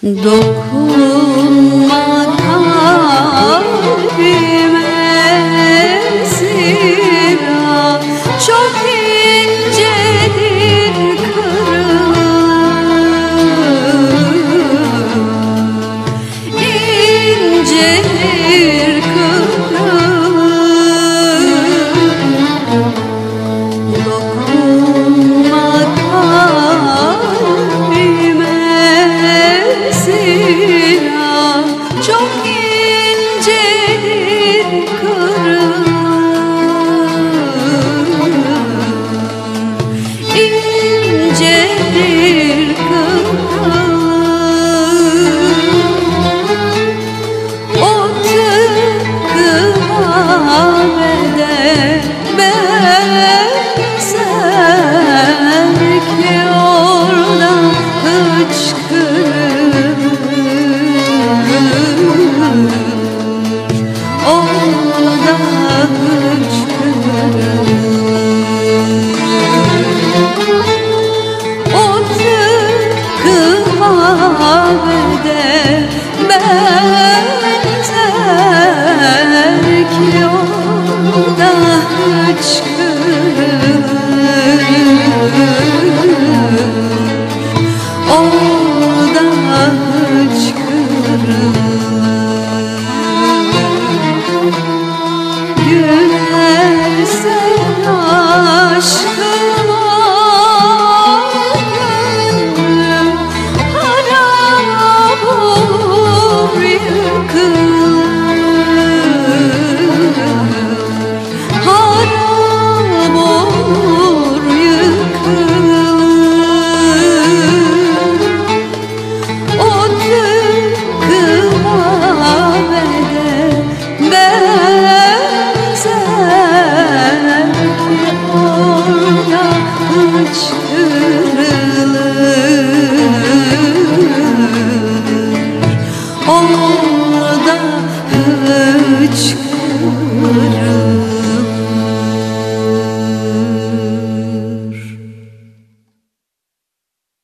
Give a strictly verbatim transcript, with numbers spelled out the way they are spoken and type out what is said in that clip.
Dokunma kalbime zira çok incedir kırılır, incedir kırılır. Dokunma kalbime zira çok incedir kırılır, incedir kırılır. O tıpkı Ahmet'e benzer ki orada hıçkırır, orada hıçkırır. O tıpkı Ahmet'e benzer ki